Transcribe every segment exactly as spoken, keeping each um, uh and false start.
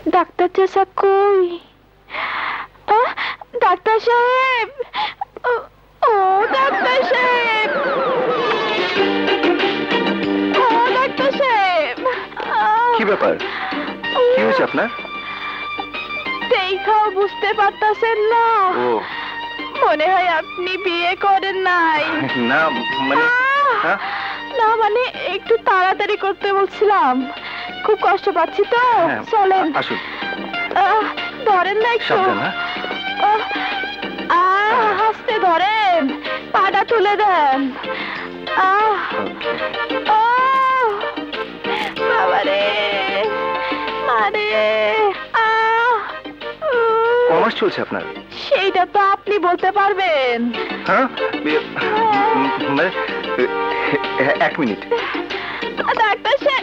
Doctor চাচা কই? Doctor সাহেব, ও ডাক্তার সাহেব, ও ডাক্তার সাহেব। কি ব্যাপার, কি হয়েছে আপনার? দেখাও বুঝতে পারতেছেন না? মনে হয় আপনি বিয়ে করেন নাই। না মানে না মানে একটু তাড়াতাড়ি করতে বলছিলাম, খুব কষ্ট পাচ্ছি তো। চলেন আসুন, ধরেন না একটু, হাসতে ধরেন, পাটা তুলে দেন। বাবারে, আরে কমাস চলছে আপনার? সেইটা তো আপনি বলতে পারবেন। হ্যাঁ মানে এক মিনিট। ডাক্তার সাহেব,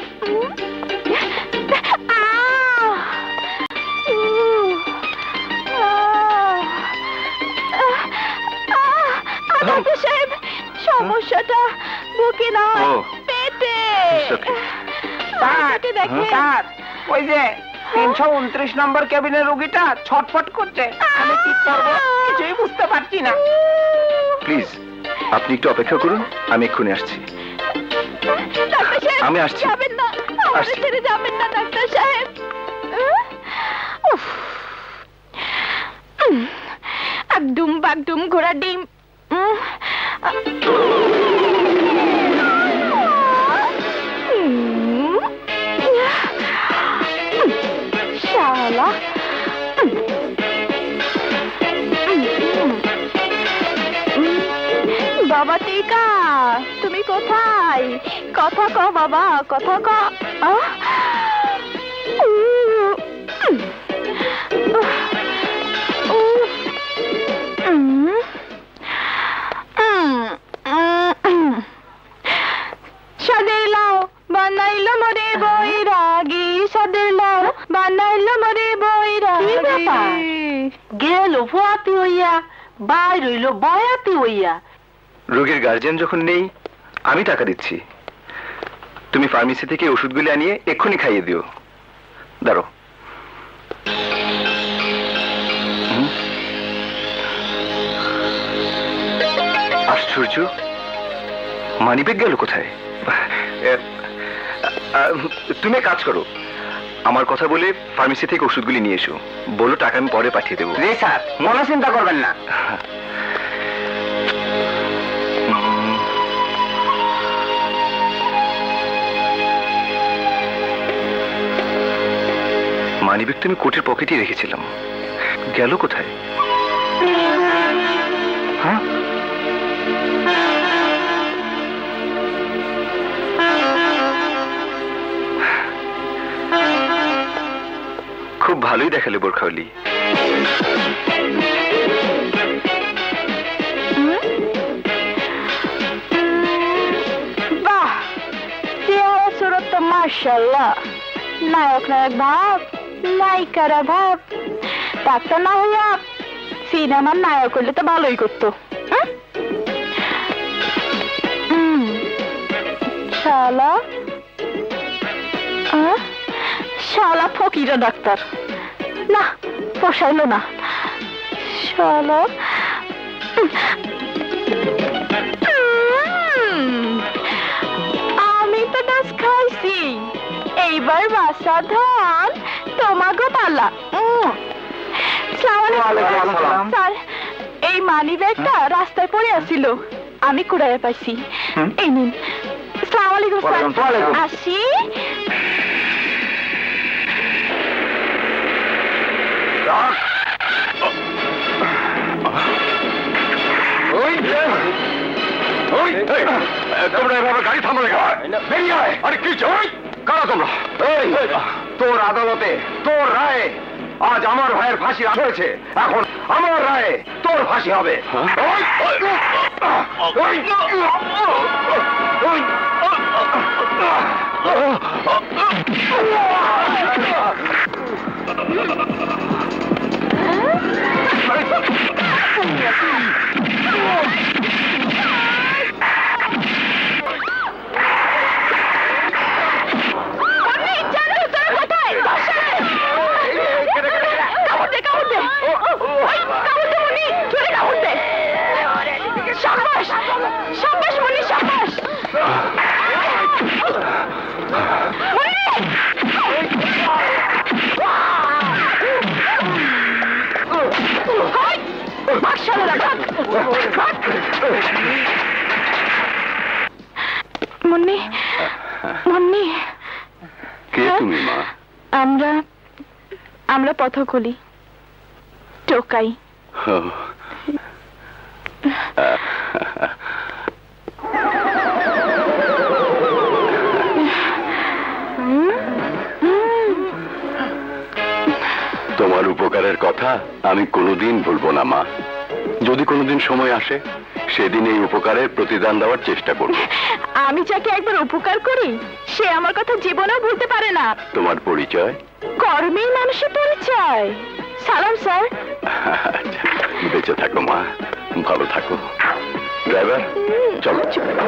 ডাক্তার সাহেব সমস্যাটা বুকে না, পেটে। ওই যে তিনশো উনত্রিশ নম্বর কেবিনের রোগীটা ছটফট করছে, আমি কি করবো কিছুই বুঝতে পারছি না। প্লিজ আপনি একটু অপেক্ষা করুন, আমি এক্ষুনি আসছি। আমি আসছি। যাবেন না, আমাদের ছেড়ে যাবেন না ডাক্তার সাহেব। একদম বাগডুম ঘোড়া ডিম। শালা বাবা টিকা, তুমি কোথায়? কথা ক বাবা, কথা ক। সাদের লাও বানাইলো মরে বৈরাগী, সাদের লাও বানাইলো মরে বৈরাগী। গেল ভুয়াতি হইয়া, বাই রইল বয়াতি হইয়া। রোগীর গার্জিয়ান যখন নেই, আমি টাকা দিচ্ছি। তুমি ফার্মেসি থেকে ওষুধগুলি আনিয়ে এক্ষুনি খাইয়ে দিও। দাঁড়ো। আশ্চর্য, মানিব্যাগ গেল কোথায়? তুমি কাজ করো, আমার কথা বলে ফার্মেসি থেকে ওষুধগুলি নিয়ে এসো। বলো টাকা আমি পরে পাঠিয়ে দেবো। জি স্যার, কোনো চিন্তা করবেন না। মানিব্যাগ তুমি কোটের পকেটে রেখেছিলাম, গেল কোথায়? হ্যাঁ, খুব ভালোই দেখালে বোরখাওয়ালি। বাহ, চেহারা সুরত তো মাশাআল্লাহ, নায়ক নায়ক ভাব, নায়িকারা ভাব। ডাক্তার না হইয়া সিনেমার নায়ক হইলে তো ভালোই করতো। শালা শালা ফকিরা ডাক্তার, না পোষাইলো না। শালা আমি তো ডাস খাইছি, এইবার বাসা ধন তোমাগো পালা। স্যার, এই মানি ব্যাগটা রাস্তায় পড়ে আসছিল, আমি কুড়াইয়া পাইছি, এই নিন। আসসালামু আলাইকুম স্যার, আসি। তোমরা এভাবে গাড়ি থামালে বেরিয়ে আয়। আরে কি কারা তোমরা? তোর আদালতে তোর রায়ে আজ আমার ভাইয়ের ফাঁসি হয়েছে, এখন আমার রায়ে তোর ফাঁসি হবে। মুন্নি মুন্নি কে তুমি মা? আমরা আমরা পথকলি টোকাই। তোমার উপকারের কথা আমি কোনোদিন ভুলবো না মা। যদি কোনোদিন সময় আসে সেদিন এই উপকারের প্রতিদান দেওয়ার চেষ্টা করব। আমি যাকে একবার উপকার করি সে আমার কথা জীবনেও ভুলতে পারে না। তোমার পরিচয়? কর্মেই মানুষের পরিচয়। সালাম স্যার। বেঁচে থাকো মা, ভালো থাকো। ড্রাইভার চলো।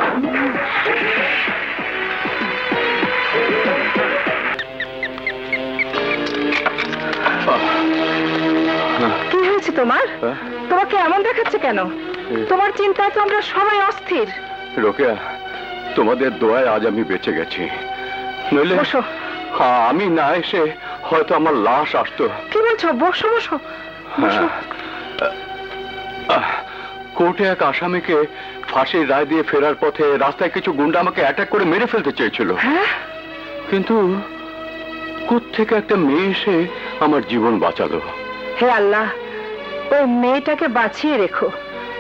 কি হয়েছে তোমার? তোমাকে এমন দেখাচ্ছে কেন? তোমার চিন্তায় তো আমরা সবাই অস্থির। রোকেয়া, তোমাদের দোয়ায় আজ আমি বেঁচে গেছি, নইলে হ্যাঁ আমি না এসে হয়তো আমার লাশ আসতো। কি বলছো? বসো বসো। কোর্টে এক আসামিকে ফাঁসির রায় দিয়ে ফেরার পথে রাস্তায় কিছু গুন্ডা আমাকে অ্যাটাক করে মেরে ফেলতে চেয়েছিল, কিন্তু কোত্থেকে একটা মেয়ে এসে আমার জীবন বাঁচালো। হে আল্লাহ, ওই মেয়েটাকে বাঁচিয়ে রেখো।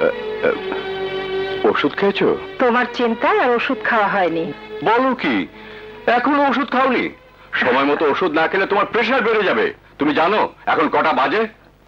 ওষুধ খেয়েছো? তোমার চিন্তায় আর ওষুধ খাওয়া হয়নি। বলো কি, এখনো ওষুধ খাওনি? সময় মতো ওষুধ না খেলে তোমার প্রেশার বেড়ে যাবে। তুমি জানো এখন কটা বাজে?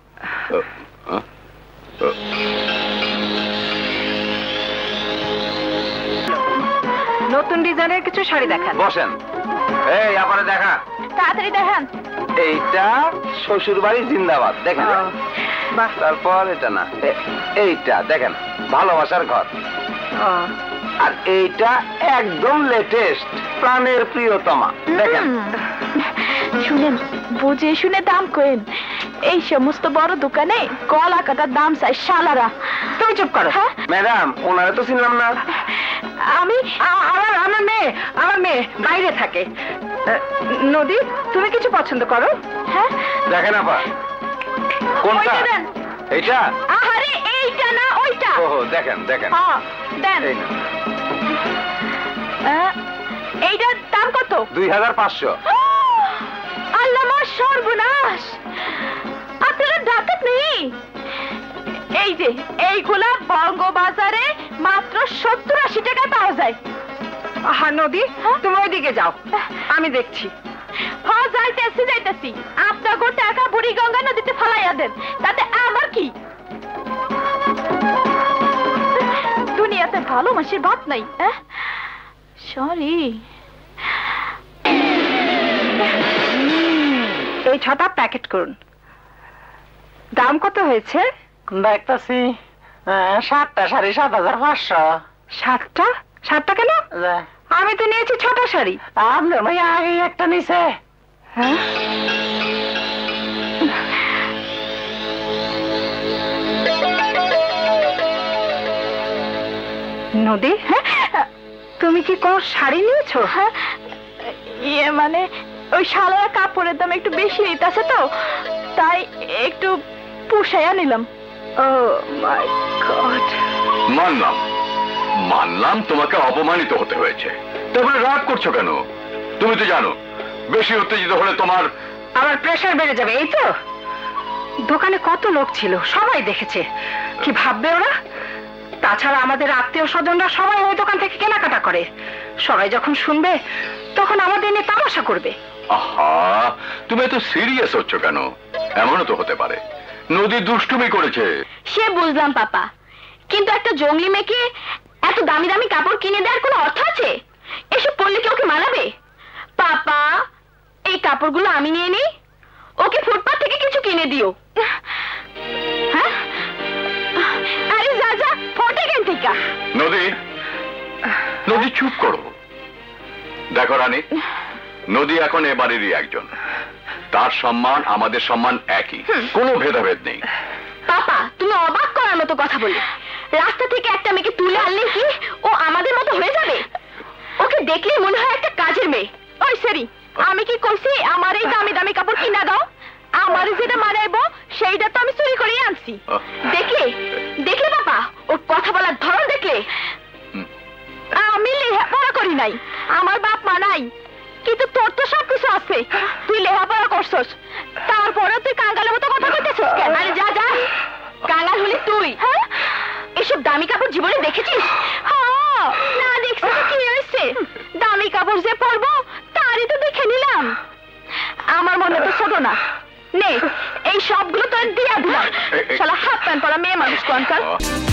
নতুন ডিজাইনের কিছু শাড়ি দেখান। বসেন। এই আমারে দেখা। তাড়াতাড়ি দেখান। এইটা শ্বশুর বাড়ি জিন্দাবাদ, দেখেন। বাহ। তারপর এটা না, এইটা দেখেন, ভালোবাসার ঘর। আর এইটা একদম লেটেস্ট, প্রাণের প্রিয়তমা, দেখেন। শুনেন, বুঝে শুনে দাম করেন। এই সমস্ত বড় দোকানে গলা কাটার দাম চাই শালারা। তুমি চুপ করো। ম্যাডাম, ওনারে তো চিনলাম না। আমি আমার আমার মেয়ে আমার মেয়ে বাইরে থাকে। নদী, তুমি কিছু পছন্দ করো? হ্যাঁ দেখেন আপা, কোনটা? ওইটা দেন। এইটা? আহারে এইটা না ওইটা। ও দেখেন দেখেন। হ্যাঁ দেন। এই না, আহ, এইটার দাম কত? দুই হাজার পাঁচশো। আল্লাহ আমার সর্বনাশ, আপনারা ডাকাত নেই? এই যে এইগুলা বঙ্গ বাজারে মাত্র সত্তর আশি টাকায় পাওয়া যায়। হ্যাঁ নদী, তুমি ওইদিকে যাও, আমি দেখছি। হ্যাঁ যাইতেছি যাইতেছি। আপনাকে টাকা বুড়ি গঙ্গা নদীতে ফালাইয়া দেন, তাতে আমার কি? দুনিয়াতে ভালো মাসির বাত নাই। সরি। এই ছটা প্যাকেট করুন। দাম কত হয়েছে? দেখতেছি সাতটা শাড়ি সাত হাজার পাঁচশো। সাতটা? সাতটা কেন? আমি তো নিয়েছি ছটা শাড়ি। আপনার ভাই আগে একটা নিছে। হ্যাঁ, নদী, তুমি কি কোন শাড়ি নিয়েছো? হ্যাঁ, ইয়ে মানে ওই শালার কাপড়ের দাম একটু বেশি নিতেছে তো, তাই একটু পুষাইয়া নিলাম। Oh my God. মানলাম মানলাম তোমাকে অপমানিত হতে হয়েছে, তারপরে রাগ করছো কেন? তুমি তো জানো বেশি উত্তেজিত হলে তোমার আমার প্রেশার বেড়ে যাবে, এই তো। দোকানে কত লোক ছিল, সবাই দেখেছে। কি ভাববে ওরা? তাছাড়া আমাদের আত্মীয় স্বজনরা সবাই ওই দোকান থেকে কেনাকাটা করে। সবাই যখন শুনবে তখন আমাদের নিয়ে তামাশা করবে। আহা, তুমি এত সিরিয়াস হচ্ছ কেন? এমনও তো হতে পারে নদী দুষ্টুমি করেছে। সে বুঝলাম পাপা, কিন্তু একটা জঙ্গলি মেয়েকে এত দামি দামি কাপড় কিনে দেওয়ার কোনো অর্থ আছে? এসব পরলে কি ওকে মানাবে? পাপা, এই কাপড়গুলো আমি নিয়ে নিই, ওকে ফুটপাত থেকে কিছু কিনে দিও। হ্যাঁ, আরে যা যা, ফোটে কেন থেকে? নদী, নদী চুপ করো। দেখো রানী, নদী এখন এ বাড়িরই একজন। তার সম্মান আমাদের সম্মান একই, কোনো ভেদাভেদ নেই। পাপা, তুমি অবাক করার মতো কথা বলে। রাস্তা থেকে একটা মেয়েকে তুলে আনলে কি ও আমাদের মতো হয়ে যাবে? ওকে দেখলে মনে হয় একটা কাজের মেয়ে। ওই সরি, আমি কি কইছি আমার এই দামি দামি কাপড় কিনা দাও? আমার যেটা মানাইবো সেইটা তো আমি চুরি করে আনছি। দেখলে দেখলে পাপা, এই তুই লেখাপড়া করছস, তারপরে তুই কাঙ্গালের মতো কথা কইতেছিস কেন? আরে যা যা, কাঙ্গাল হলি তুই। হ্যাঁ, এসব দামি কাপড় জীবনে দেখেছিস? হ্যাঁ, না দেখছি তো কি হয়েছে, দামি কাপড় যে পরবো তারই তো দেখে নিলাম। আমার মনে তো ছোট না, নে এই সবগুলো তোর দিয়া দিলাম। শালা হাফ প্যান্ট পরা মেয়ে মানুষ কোনকার।